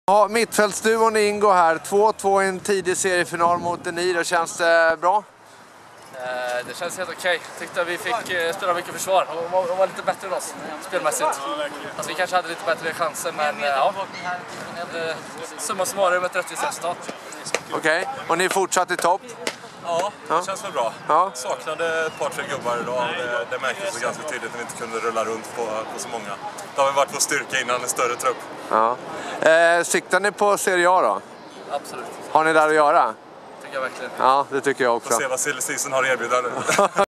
Ja, mittfältsduon Ingo här. 2-2 i en tidig seriefinal mot Eniro. Känns det bra? Det känns helt okej. Tyckte att vi fick spela mycket försvar och var lite bättre än oss spelmässigt. Alltså, vi kanske hade lite bättre chanser, men ja. Summa summarum ett rättvist resultat. Okej, och ni fortsatt i topp? Ja, det känns väl bra. Ja. Saknade ett par, tre gubbar idag. Det märktes så ganska tydligt när vi inte kunde rulla runt på så många. Det har vi varit på styrka innan, en större trupp. Ja. Siktar ni på Serie A då? Absolut. Har ni där att göra? Tycker jag verkligen. Ja, det tycker jag också. Får se vad silly season har erbjudande.